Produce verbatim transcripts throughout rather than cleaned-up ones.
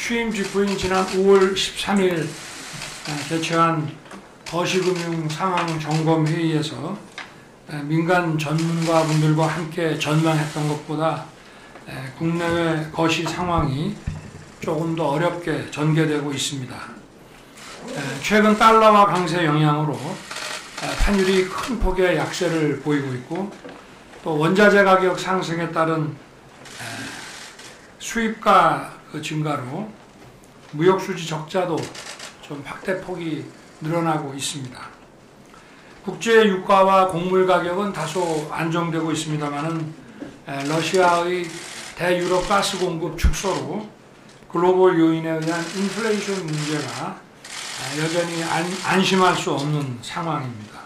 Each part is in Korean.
취임 직후인 지난 오월 십삼일 개최한 거시금융 상황 점검 회의에서 민간 전문가분들과 함께 전망했던 것보다 국내외 거시 상황이 조금 더 어렵게 전개되고 있습니다. 최근 달러와 강세 영향으로 환율이 큰 폭의 약세를 보이고 있고, 또 원자재 가격 상승에 따른 수입가 증가로 무역수지 적자도 좀 확대폭이 늘어나고 있습니다. 국제 유가와 곡물 가격은 다소 안정되고 있습니다만은 러시아의 대유럽 가스 공급 축소로 글로벌 요인에 의한 인플레이션 문제가 여전히 안, 안심할 수 없는 상황입니다.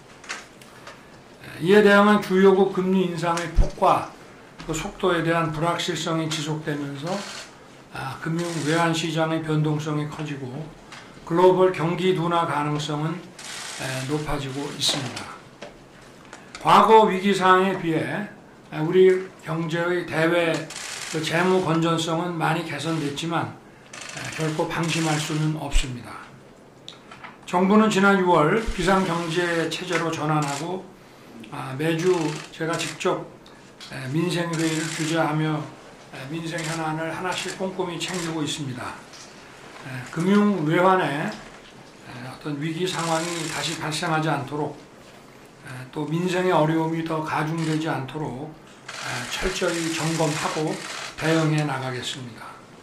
이에 대응한 주요국 금리 인상의 폭과 그 속도에 대한 불확실성이 지속되면서 금융 외환 시장의 변동성이 커지고 글로벌 경기 둔화 가능성은 높아지고 있습니다. 과거 위기 상황에 비해 우리 경제의 대외 재무 건전성은 많이 개선됐지만 결코 방심할 수는 없습니다. 정부는 지난 유월 비상경제 체제로 전환하고 매주 제가 직접 민생회의를 주재하며 민생 현안을 하나씩 꼼꼼히 챙기고 있습니다. 금융 외환의 어떤 위기 상황이 다시 발생하지 않도록, 또 민생의 어려움이 더 가중되지 않도록 철저히 점검하고 대응해 나가겠습니다.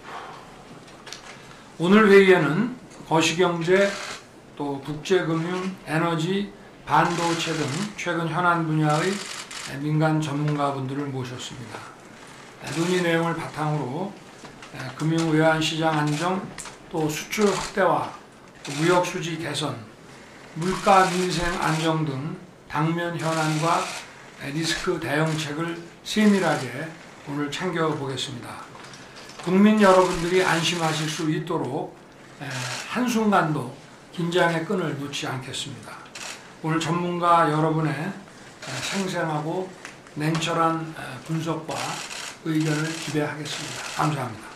오늘 회의에는 거시경제, 또 국제금융, 에너지, 반도체 등 최근 현안 분야의 민간 전문가분들을 모셨습니다. 논의 내용을 바탕으로 금융 외환 시장 안정, 또 수출 확대와 무역 수지 개선, 물가 민생 안정 등 당면 현안과 리스크 대응책을 세밀하게 오늘 챙겨보겠습니다. 국민 여러분들이 안심하실 수 있도록 한순간도 긴장의 끈을 놓지 않겠습니다. 오늘 전문가 여러분의 생생하고 냉철한 분석과 의견을 기대하겠습니다. 감사합니다.